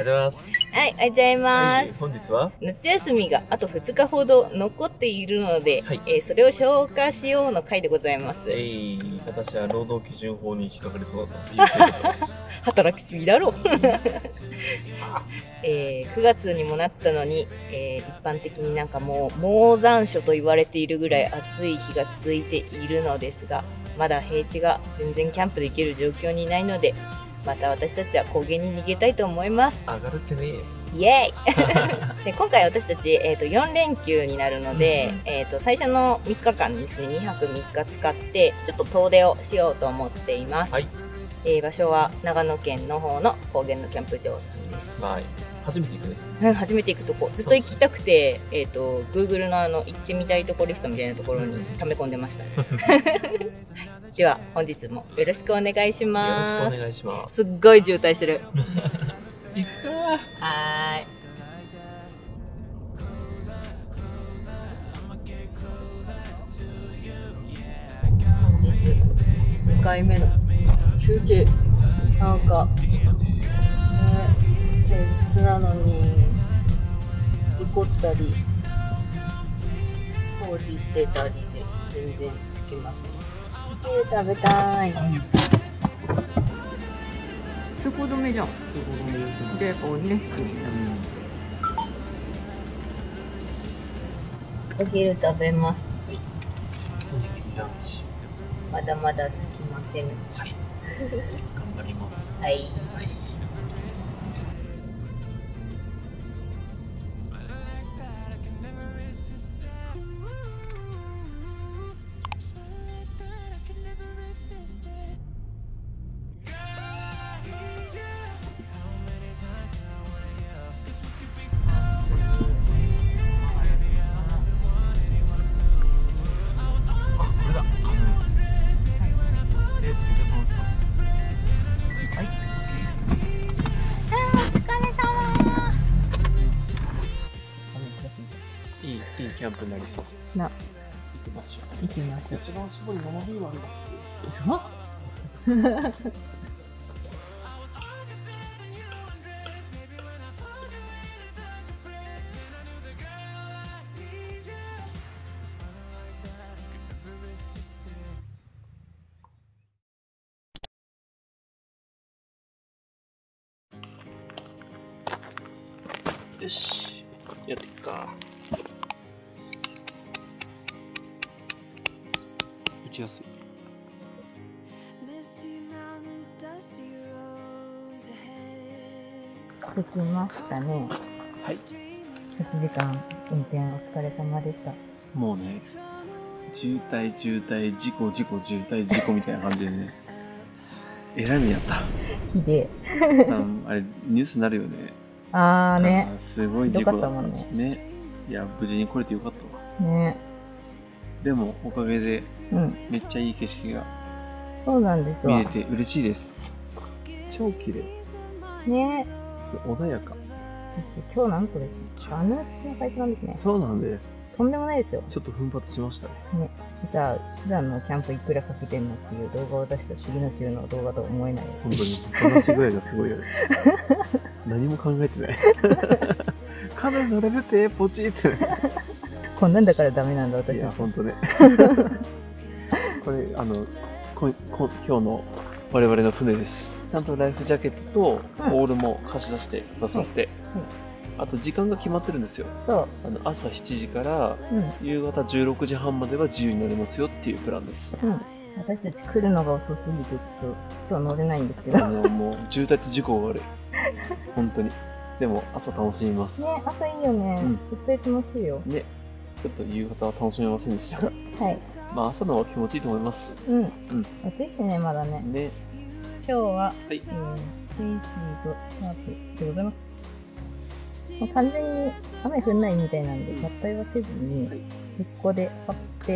おはようございます。 はい、おはようございます。 本日は夏休みがあと2日ほど残っているので、それを消化しようの回でございます。 私は労働基準法に引っかかりそうだということです。 働きすぎだろう。9月にもなったのに、一般的になんかもう猛残暑と言われているぐらい暑い日が続いているのですが、まだ平地が全然キャンプできる状況にないので、また私たちは高原に逃げたいと思います。 上がるってね。 イエーイで今回私たち、4連休になるので、最初の3日間ですね、2泊3日使ってちょっと遠出をしようと思っています。場所は長野県の方の高原のキャンプ場さんです。 初めて行くね。 初めて行くとこ、ずっと行きたくて、Google の行ってみたいとこリストみたいなところに溜め込んでました。では本日もよろしくお願いします。 よろしくお願いします。 すっごい渋滞してる。 行くか。 はい。本日2回目の休憩。なんか平日なのに事故ったり放置してたりで全然つきません。お昼食べたい。通行止めじゃん。じゃあやっぱお昼引きになる。お昼食べます。まだまだつきません。 頑張ります。 はい。 いいキャンプになりそうな。 行きましょう。 行きましょう。 一番搾り生ビールあります。 そうよし、やっていくか。打ちやすい。 できましたね。 はい。 8時間運転お疲れ様でした。 もうね、渋滞、事故みたいな感じでね。えらい目やった。 ひであれ、ニュースになるよね。 ね。 すごい事故だったもんね。 いや、無事に来れてよかったわ。 ね。 でも、おかげで、めっちゃいい景色がそうなんです見れて嬉しいです。超綺麗。 ね。 穏やか。 そして今日なんとですね、ガヌー付きのサイトなんですね。 そうなんです。 とんでもないですよ。 ちょっと奮発しましたね。 さあ、普段のキャンプいくらかけてんのっていう動画を出した次の週の動画と思えない。 本当に話し具合がすごいよね。何も考えてない。カメラ乗れるってポチって。 こんなんだからダメなんだ私は。 いや本当ね。これ今日の我々の船です。ちゃんとライフジャケットとオールも貸し出してくださって、あと時間が決まってるんですよ。朝7時から夕方16時半までは自由になれますよっていうプランです。 私たち来るのが遅すぎてちょっと今日乗れないんですけど、 もう渋滞と事故が悪い。本当に。でも朝楽しみますね。朝いいよね。絶対楽しいよね。ちょっと夕方は楽しめませんでしたが、まあ朝の方が気持ちいいと思います。 暑いしね、まだね。今日はケイシーとタープでございます。完全に雨降んないみたいなんで、合体はせずに、一個で張って、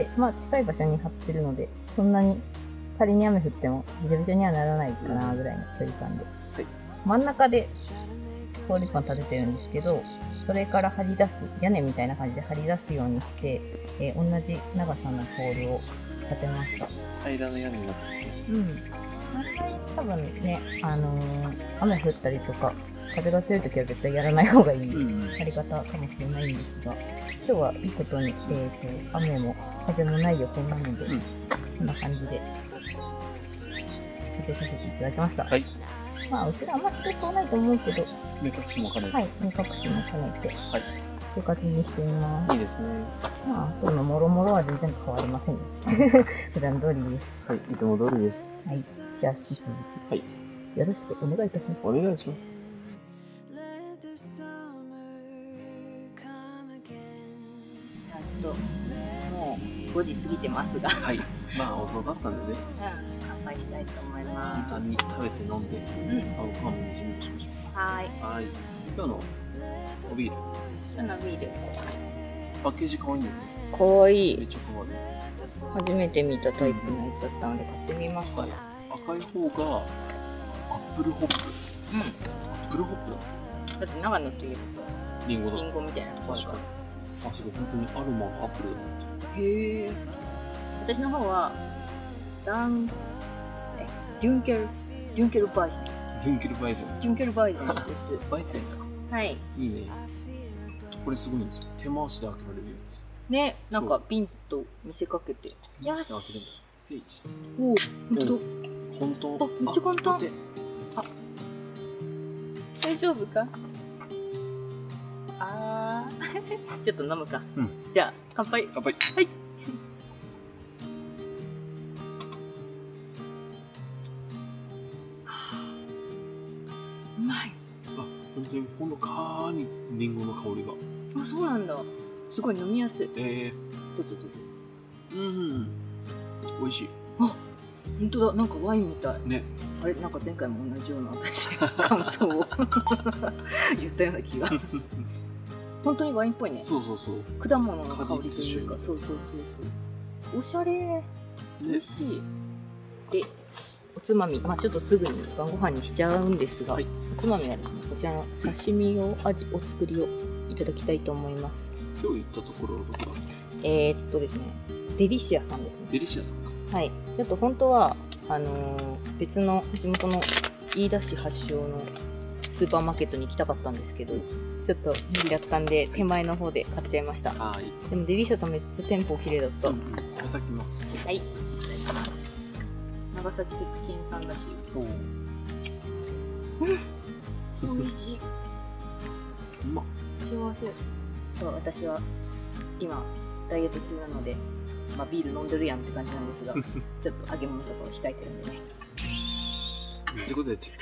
近い場所に張ってるので、そんなに仮に雨降ってもびしょびしょにはならないかなぐらいの距離感で。真ん中でポール一本立ててるんですけど、それから張り出す、屋根みたいな感じで張り出すようにして、同じ長さのポールを立てました。 平らな屋根になってますね。 多分ね、雨降ったりとか、 風が強い時は絶対やらない方がいいやり方かもしれないんですが、今日はいいことに、雨も風もない予報なので、こんな感じで立てさせていただきました。はい。まあ、後ろあんま人そうないと思うけど、 目隠しも兼ねて。 はい、目隠しも兼ねて、はい。という感じにしてみます。 いいですね。 まあ、あとのもろもろは全然変わりませんね。普段通りです。 はい、いつも通りです。 はい。じゃあ、引き続き。はい。よろしくお願いいたします。 お願いします。 ちょっと、もう5時過ぎてますが。 はい。まあ、遅かったんでね。 乾杯したいと思います。 簡単に食べて飲んで、ご飯も準備しましょう。はい。はい。今日のおビール。 今日のビール。 パッケージ可愛いよね。 可愛い。 めっちゃ可愛い。 初めて見たタイプのやつだったので買ってみました。 赤い方がアップルホップ。アップルホップだ。 だって長野といえばさ、 リンゴだ。 リンゴみたいなところが。 あ、すごい、本当にアロマがアップルだな。 へえ。私の方はデュンケルバイゼン。 デュンケルバイゼン。 デュンケルバイゼンです。 バイゼンか。 はい。いいね。これすごいんですよ。手回しで開けられるやつ。 ね、なんかピンと見せかけて。よし。おお、本当だ。 本当。 あ、めっちゃ簡単。あ、大丈夫か？ちょっと飲むか。じゃあ、乾杯。 乾杯。 はい。うまい。 あ、本当にほのかにリンゴの香りが。 あ、そうなんだ。すごい飲みやすい。どうぞどうぞ。 美味しい。 あ、本当だ。なんかワインみたい。 ね。 あれ、なんか前回も同じような私感想を言ったような気が。本当にワインっぽいね。 そうそうそう。 果物の香りというか、そう。おしゃれ。美味しい。で、おつまみ、まあちょっとすぐに晩ご飯にしちゃうんですが、おつまみはですね、こちらの刺身用味お作りをいただきたいと思います。 今日行ったところはどこだ？ ですね、デリシアさんですね。 デリシアさんか。はい。 ちょっと本当は別の地元の飯田市発祥のスーパーマーケットに行きたかったんですけど、ちょっと無理だったんで手前の方で買っちゃいました。はい。でもデリシャさんめっちゃ店舗綺麗だった。いただきます。 はい。長崎石鹸さんだし。美味しい。 うまっ。 幸せ。そう、私は今ダイエット中なので、まあビール飲んでるやんって感じなんですが、ちょっと揚げ物とかを控えてるんでね。 めっちゃことやっちゃった。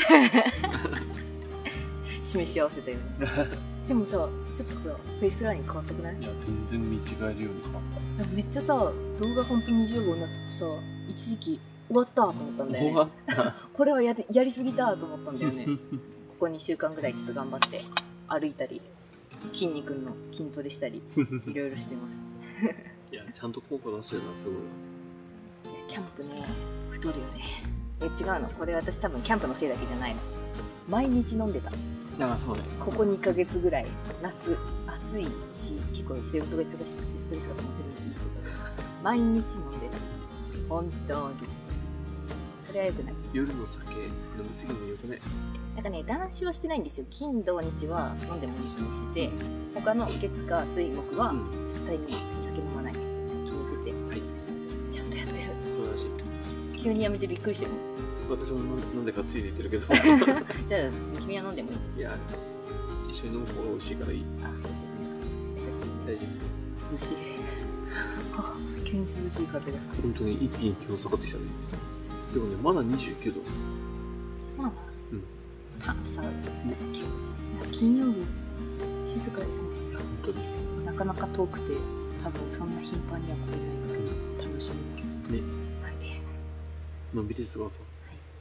示し合わせたように。でもさ、ちょっとほらフェイスライン変わったくない？ いや、全然見違えるように変わった。 めっちゃさ、動画本当に20号になっててさ、一時期終わったと思ったんだよね。終わったこれはやりすぎたと思ったんだよね。ここ2週間ぐらいちょっと頑張って歩いたり、筋肉の筋トレしたり、いろいろしてます。 いや、ちゃんと効果出してるな、すごい。 キャンプね、太るよね。違うの、これ私多分キャンプのせいだけじゃないの。毎日飲んでた。 ああ、そうね。 ここ2ヶ月ぐらい、夏、暑いし、結構仕事が忙しくてストレスが溜まってるんだけど、毎日飲んでた。本当に。それは良くない。 夜の酒、飲みすぎるの良くない。 なんかね、断酒はしてないんですよ。金土日は飲んでもいい日にしてて、他の月火水木は絶対に酒飲まない。決めてて、はい、ちゃんとやってる。 そうらしい。 急にやめてびっくりしてる。 私も飲んでからついていってるけど。 じゃあ、君は飲んでもいい？ いや、一緒に飲む方が美味しいからいい。 あ、そうですか。優しい。 大丈夫です。 涼しい。急に涼しい風が。 本当に一気に気温下がってきたね。でもね、まだ29度。 まだパンと下がる。金曜日、静かですね。 いや、本当に。 なかなか遠くて、多分そんな頻繁には来れないから、楽しみます。ね。はい。 のんびり過ごそう。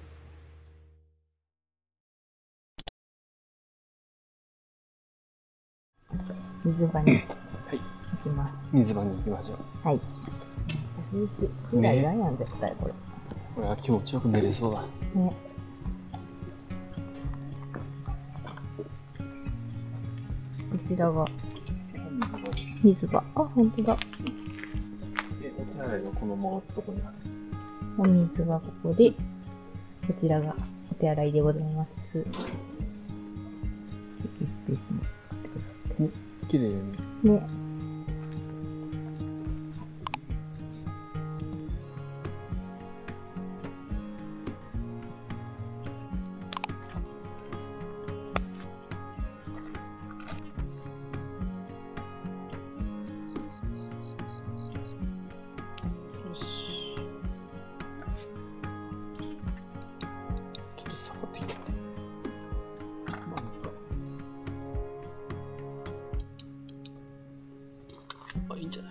水場に行きます。 水場に行きましょう。はい。涼しい。クーラーいらんやん、絶対これ。 これは気持ちよく寝れそうだ。ね。 こちらが水場。あ、本当だ。 お手洗いがこの回ったとこにある。 お水がここで、こちらがお手洗いでございます。 ピースも作ってくださって。 綺麗ね。 いいんじゃない？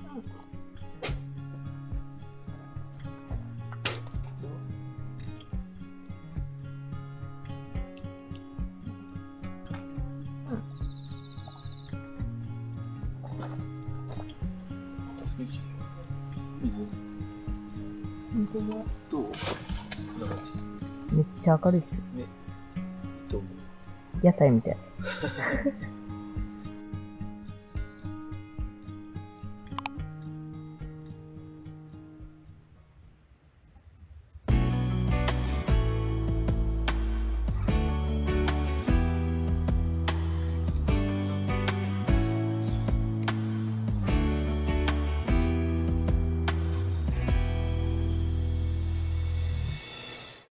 すげえ綺麗。水。 本当だ。 どう？こんな感じ。 めっちゃ明るいっす。 ね。どう？ 屋台みたい。